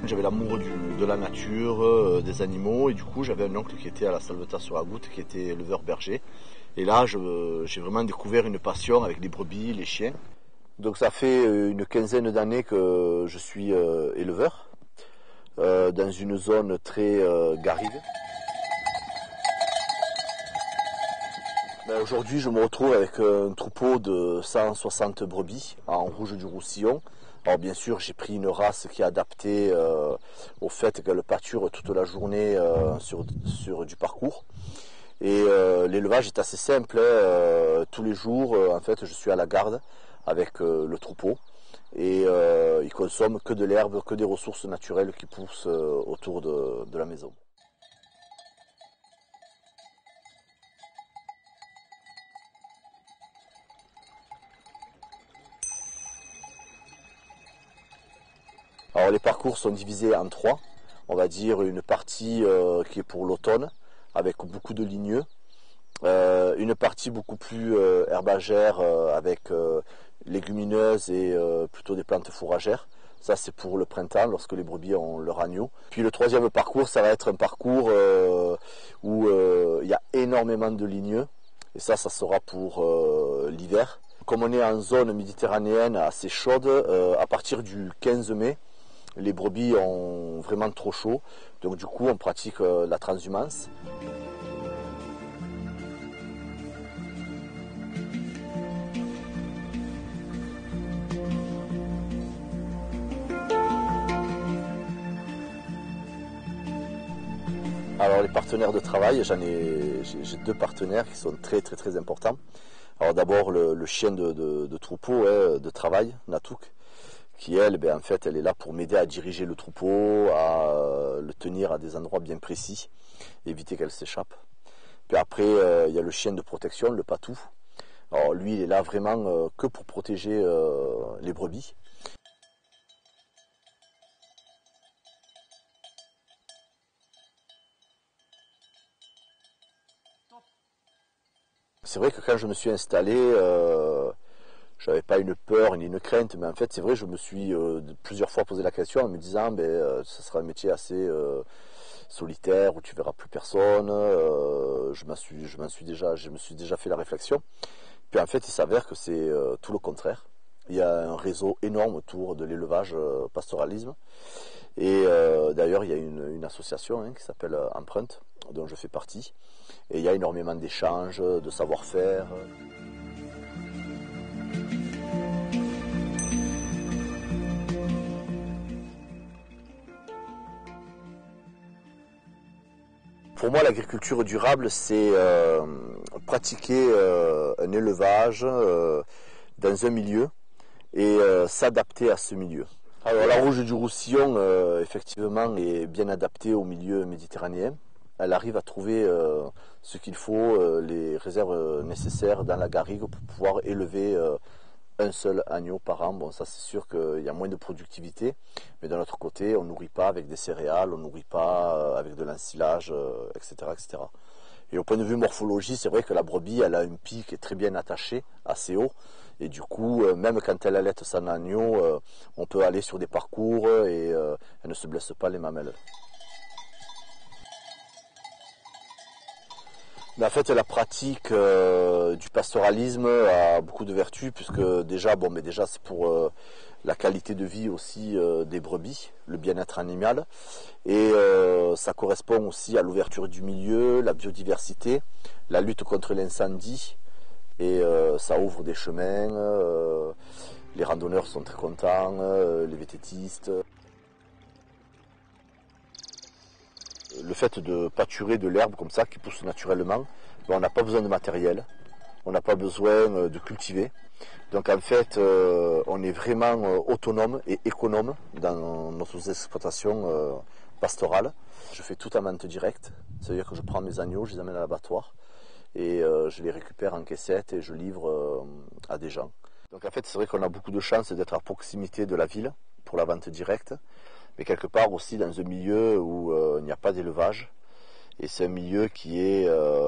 J'avais l'amour de la nature, des animaux, et du coup j'avais un oncle qui était à la Salvetat-sur-la-Goutte, qui était éleveur berger. Et là j'ai vraiment découvert une passion avec les brebis, les chiens. Donc ça fait une quinzaine d'années que je suis éleveur, dans une zone très garrigue. Aujourd'hui, je me retrouve avec un troupeau de 160 brebis en rouge du Roussillon. Alors bien sûr, j'ai pris une race qui est adaptée au fait qu'elle pâture toute la journée sur du parcours. Et l'élevage est assez simple. Tous les jours, en fait, je suis à la garde avec le troupeau. Et ils consomment que de l'herbe, que des ressources naturelles qui poussent autour de la maison. Alors les parcours sont divisés en trois. On va dire une partie qui est pour l'automne, avec beaucoup de ligneux. Une partie beaucoup plus herbagère avec légumineuses et plutôt des plantes fourragères. Ça c'est pour le printemps lorsque les brebis ont leur agneau. Puis le troisième parcours, ça va être un parcours où il y a énormément de ligneux. Et ça sera pour l'hiver. Comme on est en zone méditerranéenne assez chaude, à partir du 15 mai, les brebis ont vraiment trop chaud. Donc du coup, on pratique la transhumance. Alors les partenaires de travail, j'ai deux partenaires qui sont très importants. Alors d'abord le chien de troupeau, de travail, Natouk, qui elle, en fait, elle est là pour m'aider à diriger le troupeau, à le tenir à des endroits bien précis, éviter qu'elle s'échappe. Puis après, il y a le chien de protection, le patou. Alors lui, il est là vraiment que pour protéger les brebis. C'est vrai que quand je me suis installé, je n'avais pas une peur ni une crainte, mais en fait c'est vrai, je me suis plusieurs fois posé la question en me disant ce sera un métier assez solitaire où tu verras plus personne. Je me suis déjà fait la réflexion. Puis en fait il s'avère que c'est tout le contraire. Il y a un réseau énorme autour de l'élevage pastoralisme. Et d'ailleurs il y a une association qui s'appelle Empreinte, dont je fais partie. Et il y a énormément d'échanges, de savoir-faire. Pour moi, l'agriculture durable, c'est pratiquer un élevage dans un milieu et s'adapter à ce milieu. Alors la rouge du Roussillon, effectivement, est bien adaptée au milieu méditerranéen. Elle arrive à trouver ce qu'il faut, les réserves nécessaires dans la garrigue pour pouvoir élever un seul agneau par an. Bon, ça c'est sûr qu'il y a moins de productivité, mais d'un autre côté, on ne nourrit pas avec des céréales, on ne nourrit pas avec de l'ensilage, etc., etc. Et au point de vue morphologie, c'est vrai que la brebis, elle a un pic qui est très bien attaché, assez haut, et du coup, même quand elle allaite son agneau, on peut aller sur des parcours et elle ne se blesse pas les mamelles. Mais en fait, la pratique du pastoralisme a beaucoup de vertus, puisque déjà, c'est pour la qualité de vie aussi des brebis, le bien-être animal, et ça correspond aussi à l'ouverture du milieu, la biodiversité, la lutte contre l'incendie, et ça ouvre des chemins, les randonneurs sont très contents, les vététistes. Le fait de pâturer de l'herbe comme ça qui pousse naturellement, on n'a pas besoin de matériel, on n'a pas besoin de cultiver. Donc en fait, on est vraiment autonome et économe dans nos exploitations pastorales. Je fais tout à menthe directe, c'est-à-dire que je prends mes agneaux, je les amène à l'abattoir et je les récupère en caissette et je livre à des gens. Donc en fait, c'est vrai qu'on a beaucoup de chance d'être à proximité de la ville pour la vente directe, mais quelque part aussi dans un milieu où il n'y a pas d'élevage. Et c'est un milieu qui est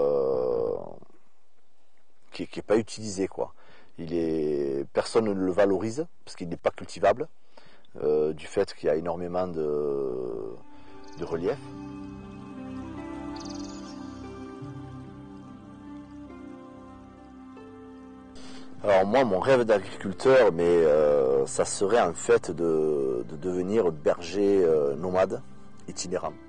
pas utilisé, quoi. Personne ne le valorise parce qu'il n'est pas cultivable. du fait qu'il y a énormément de relief. Alors moi, mon rêve d'agriculteur, ça serait en fait de devenir berger nomade, itinérant.